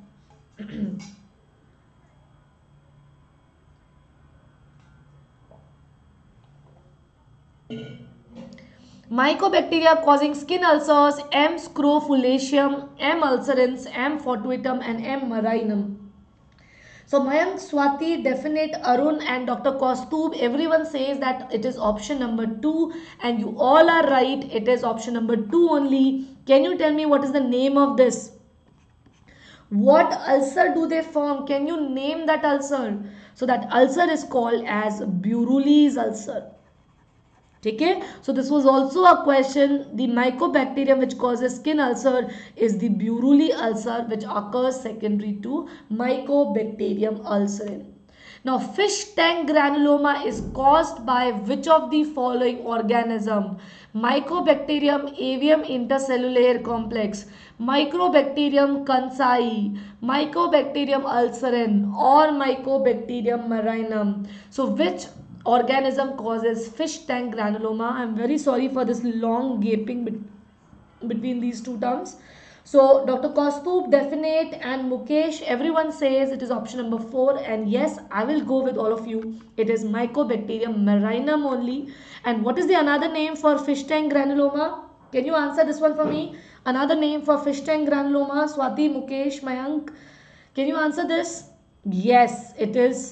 Mycobacteria causing skin ulcers. M. scrophulaceum, M. ulcerins, M. fortuitum and M. marinum. So Mayank, Swati, Definite, Arun and Dr. Kaustubh, everyone says that it is option number 2 and you all are right. It is option number 2 only. Can you tell me what is the name of this? What ulcer do they form? Can you name that ulcer? So that ulcer is called as Burulli's ulcer. Okay, so this was also a question. The mycobacterium which causes skin ulcer is the Burulli ulcer, which occurs secondary to Mycobacterium ulcerin. Now, fish tank granuloma is caused by which of the following organism? Mycobacterium avium intercellular complex, Mycobacterium kansai, Mycobacterium ulcerin or Mycobacterium marinum. So, which organism causes fish tank granuloma? I'm very sorry for this long gaping between these two terms. So Dr. Kaustubh, Definite and Mukesh, everyone says it is option number 4 and yes, I will go with all of you. It is Mycobacterium marinum only. And what is the another name for fish tank granuloma? Can you answer this one for me? Another name for fish tank granuloma, Swati, Mukesh, Mayank. Can you answer this? Yes, it is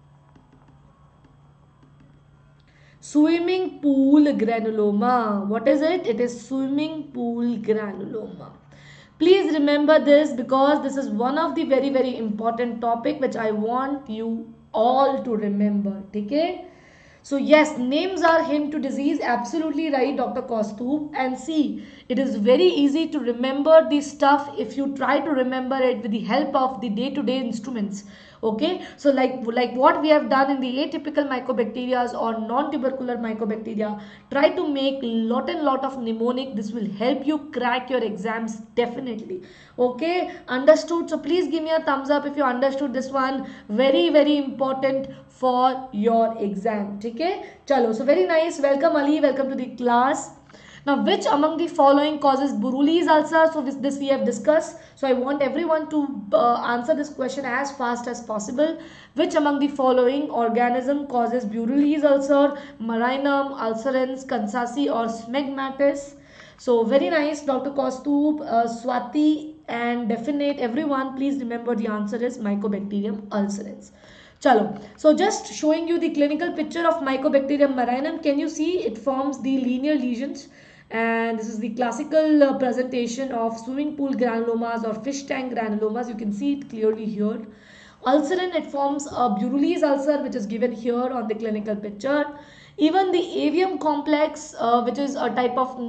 swimming pool granuloma. What is it? It is swimming pool granuloma. Please remember this because this is one of the very, very important topic which I want you all to remember. Okay? So yes, names are hint to disease. Absolutely right, Dr. Kaustubh. And see, it is very easy to remember this stuff if you try to remember it with the help of the day-to-day instruments. Okay, so like what we have done in the atypical mycobacteria or non-tubercular mycobacteria, try to make lot and lot of mnemonic. This will help you crack your exams definitely. Okay, understood? So please give me a thumbs up if you understood this one. Very very important for your exam. Okay, chalo. So very nice. Welcome Ali. Welcome to the class. Now, which among the following causes Burulli's ulcer? So this we have discussed. So I want everyone to answer this question as fast as possible. Which among the following organism causes Burulli's ulcer, Marinum, ulcerans, Kansasi or smegmatis? So very nice, Dr. Kaustubh, Swati and definite everyone. Please remember the answer is Mycobacterium ulcerans. Chalo. So just showing you the clinical picture of Mycobacterium marinum. Can you see it forms the linear lesions? And this is the classical presentation of swimming pool granulomas or fish tank granulomas. You can see it clearly here. Ulcerin, it forms a Burulli's ulcer, which is given here on the clinical picture. Even the avium complex, which is a type of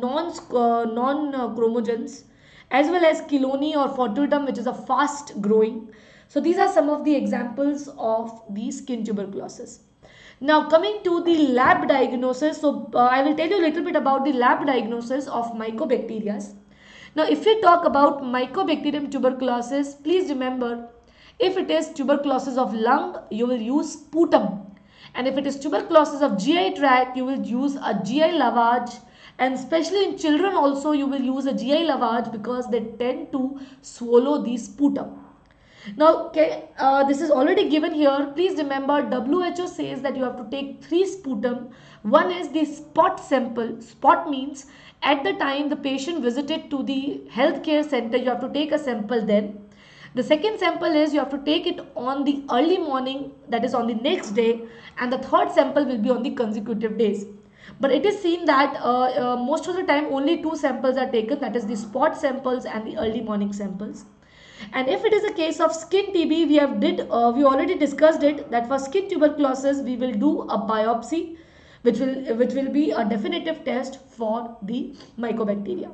non-chromogens, as well as Chiloni or Fortuitum, which is a fast growing. So these are some of the examples of the skin tuberculosis. Now coming to the lab diagnosis, so I will tell you a little bit about the lab diagnosis of mycobacteria. Now if we talk about Mycobacterium tuberculosis, please remember, if it is tuberculosis of lung, you will use sputum. And if it is tuberculosis of GI tract, you will use a GI lavage. And especially in children also, you will use a GI lavage because they tend to swallow the sputum. Now, okay, this is already given here. Please remember, WHO says that you have to take 3 sputum. One is the spot sample. Spot means at the time the patient visited to the healthcare center, you have to take a sample then. The second sample is you have to take it on the early morning, that is on the next day, and the third sample will be on the consecutive days. But it is seen that most of the time only 2 samples are taken, that is the spot samples and the early morning samples. And if it is a case of skin TB, we already discussed it, that for skin tuberculosis we will do a biopsy, which will be a definitive test for the mycobacteria.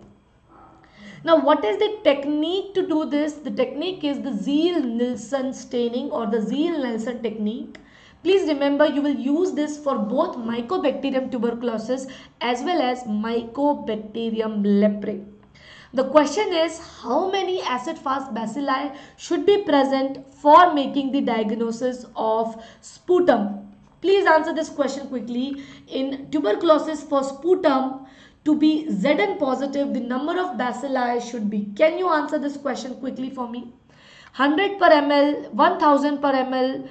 Now, what is the technique to do this? The technique is the Ziehl-Neelsen staining or the Ziehl-Neelsen technique. Please remember, you will use this for both Mycobacterium tuberculosis as well as Mycobacterium leprae. The question is, how many acid-fast bacilli should be present for making the diagnosis of sputum? Please answer this question quickly. In tuberculosis for sputum, to be Zn positive, the number of bacilli should be. Can you answer this question quickly for me? 100 per ml, 1000 per ml,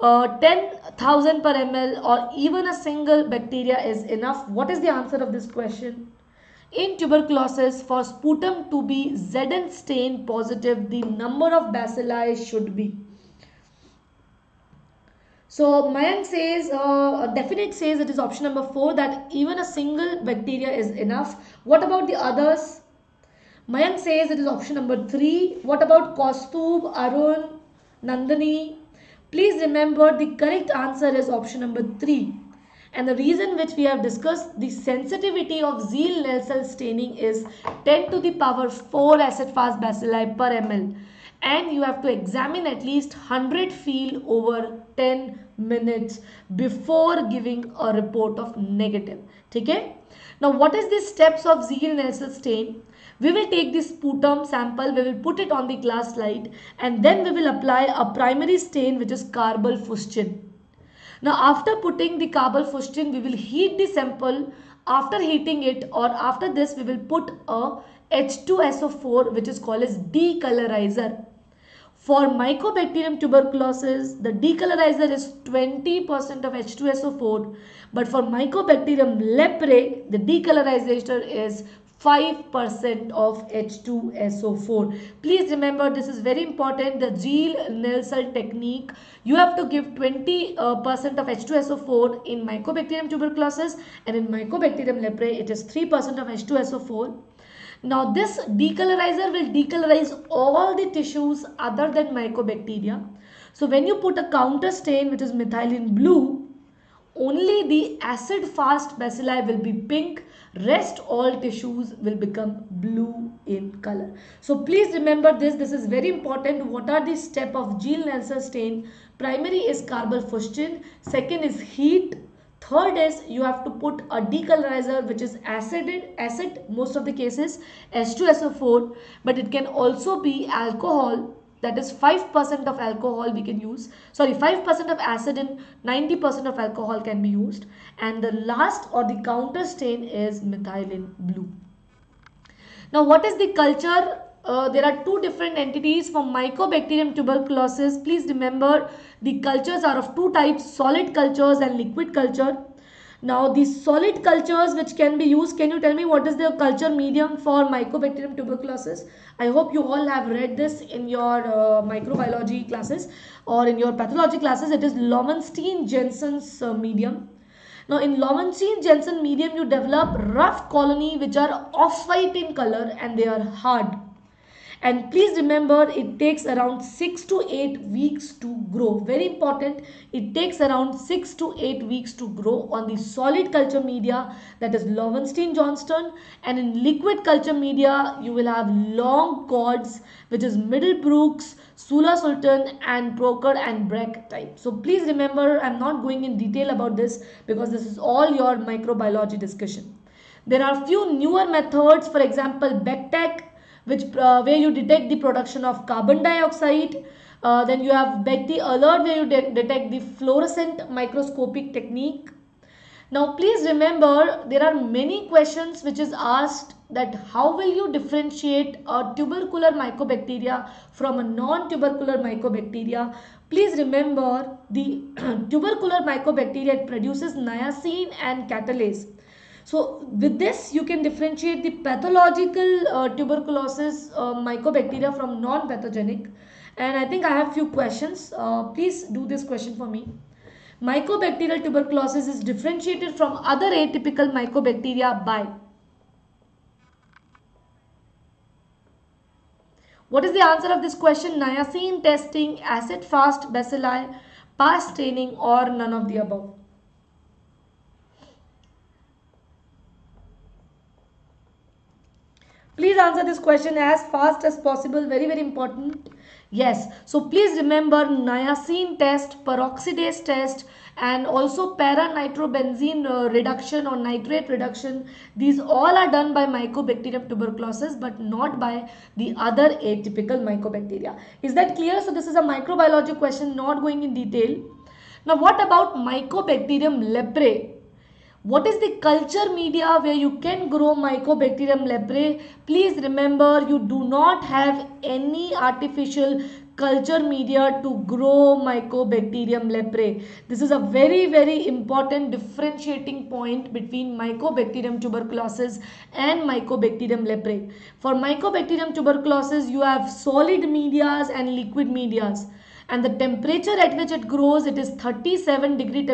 10,000 per ml, or even a single bacteria is enough. What is the answer of this question? In tuberculosis, for sputum to be Zn stain positive, the number of bacilli should be. So Mayank says, definite says it is option number 4, that even a single bacteria is enough. What about the others? Mayank says it is option number 3. What about Kaustubh, Arun, Nandini? Please remember the correct answer is option number 3. And the reason which we have discussed, the sensitivity of Ziehl-Neelsen staining is 10 to the power 4 acid-fast bacilli per ml. And you have to examine at least 100 field over 10 minutes before giving a report of negative. Okay? Now, what is the steps of Ziehl-Neelsen stain? We will take the sputum sample, we will put it on the glass slide, and then we will apply a primary stain, which is carbamazepine. Now, after putting the carbamazepine, we will heat the sample. After heating it, or after this, we will put a H2SO4, which is called as decolorizer. For Mycobacterium tuberculosis, the decolorizer is 20% of H2SO4, but for Mycobacterium leprae, the decolorizer is 5% of H2SO4. Please remember, this is very important, the Ziehl-Neelsen technique. You have to give 20% of H2SO4 in Mycobacterium tuberculosis, and in Mycobacterium leprae it is 3% of H2SO4. Now this decolorizer will decolorize all the tissues other than mycobacteria. So when you put a counter stain, which is methylene blue, only the acid fast bacilli will be pink, rest all tissues will become blue in color. So please remember this is very important. What are the steps of Ziehl-Neelsen stain? Primary is carbonfuscin, second is heat, third is you have to put a decolorizer which is acid most of the cases, H2SO4, but it can also be alcohol, that is 5% of alcohol we can use, sorry, 5% of acid and 90% of alcohol can be used, and the last or the counter stain is methylene blue. Now, what is the culture? There are two different entities for Mycobacterium tuberculosis. Please remember the cultures are of two types, solid cultures and liquid culture. Now, the solid cultures which can be used, can you tell me what is the culture medium for Mycobacterium tuberculosis? I hope you all have read this in your microbiology classes or in your pathology classes. It is Lowenstein-Jensen's medium. Now in Lowenstein-Jensen medium, you develop rough colony which are off-white in color and they are hard. And please remember, it takes around 6 to 8 weeks to grow. Very important, it takes around 6 to 8 weeks to grow on the solid culture media, that is Lowenstein-Johnston, and in liquid culture media you will have long cords which is Middlebrooks, Sula Sultan and Broker and Breck type. So please remember, I am not going in detail about this because this is all your microbiology discussion. There are few newer methods, for example BECTEC, which where you detect the production of carbon dioxide. Then you have Becti alert where you detect the fluorescent microscopic technique. Now please remember, there are many questions which is asked that how will you differentiate a tubercular mycobacteria from a non-tubercular mycobacteria. Please remember, the tubercular mycobacteria, it produces niacin and catalase. So with this you can differentiate the pathological tuberculosis mycobacteria from non-pathogenic. And I think I have few questions. Please do this question for me. Mycobacterial tuberculosis is differentiated from other atypical mycobacteria by. What is the answer of this question? Niacin testing, acid fast bacilli, past staining, or none of the above? Please answer this question as fast as possible. Very, very important. Yes. So please remember niacin test, peroxidase test, and also para-nitrobenzene reduction or nitrate reduction. These all are done by Mycobacterium tuberculosis but not by the other atypical mycobacteria. Is that clear? So this is a microbiology question, not going in detail. Now what about Mycobacterium leprae? What is the culture media where you can grow Mycobacterium leprae? Please remember, you do not have any artificial culture media to grow Mycobacterium leprae. This is a very, very important differentiating point between Mycobacterium tuberculosis and Mycobacterium leprae. For Mycobacterium tuberculosis, you have solid medias and liquid medias. And the temperature at which it grows, it is 37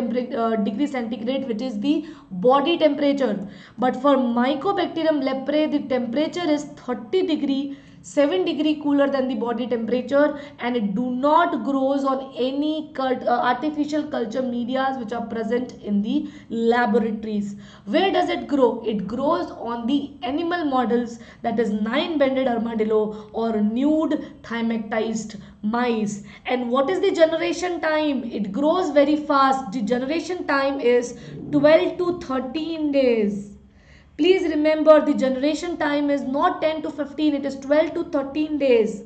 degree centigrade, which is the body temperature. But for Mycobacterium leprae, the temperature is 30 degree, 7 degree cooler than the body temperature, and it do not grows on any artificial culture medias which are present in the laboratories. Where does it grow? It grows on the animal models, that is 9-banded armadillo or nude thymectized mice. And what is the generation time? It grows very fast. The generation time is 12 to 13 days. Please remember, the generation time is not 10 to 15, it is 12 to 13 days.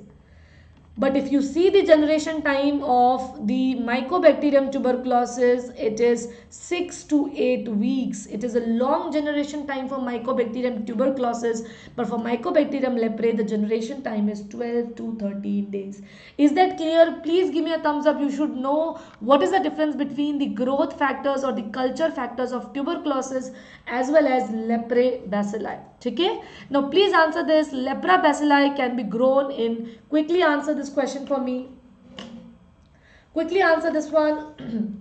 But if you see the generation time of the Mycobacterium tuberculosis, it is 6 to 8 weeks. It is a long generation time for Mycobacterium tuberculosis, but for Mycobacterium leprae, the generation time is 12 to 13 days. Is that clear? Please give me a thumbs up. You should know what is the difference between the growth factors or the culture factors of tuberculosis as well as leprae bacilli. Okay? Now please answer this. Lepra bacilli can be grown in, quickly answer this question for me. Quickly answer this one.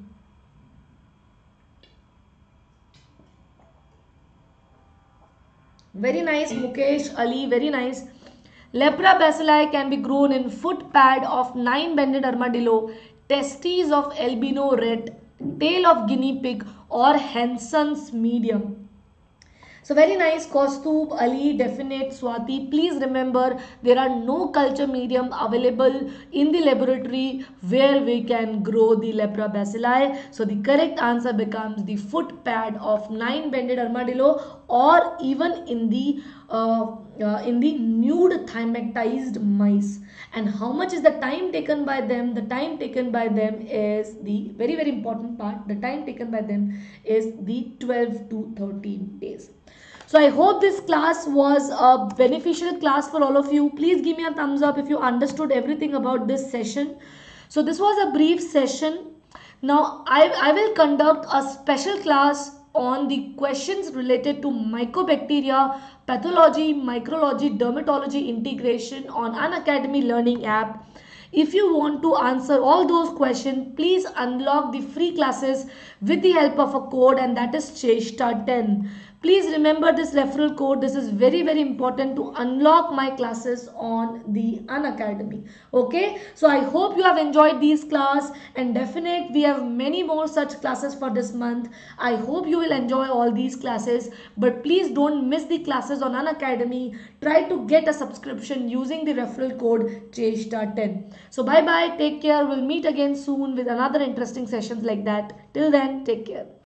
Very nice, Mukesh, Ali, very nice. Lepra bacilli can be grown in foot pad of 9-banded armadillo, testes of albino rat, tail of guinea pig, or Hansen's medium. So very nice, Kaustubh, Ali, Definite, Swati. Please remember there are no culture medium available in the laboratory where we can grow the lepra bacilli. So the correct answer becomes the foot pad of nine-banded armadillo, or even in the nude thymectized mice. And how much is the time taken by them? The time taken by them is the very very important part. The time taken by them is the 12 to 13 days. So I hope this class was a beneficial class for all of you. Please give me a thumbs up if you understood everything about this session. So this was a brief session. Now I will conduct a special class on the questions related to mycobacteria, pathology, micrology, dermatology integration on Unacademy Learning app. If you want to answer all those questions, please unlock the free classes with the help of a code, and that is Cheshta10. Please remember this referral code. This is very very important to unlock my classes on the Unacademy. Okay, so I hope you have enjoyed these class, and definitely we have many more such classes for this month. I hope you will enjoy all these classes, but please don't miss the classes on Unacademy. Try to get a subscription using the referral code Cheshta10. So bye bye, take care. We'll meet again soon with another interesting sessions like that. Till then, take care.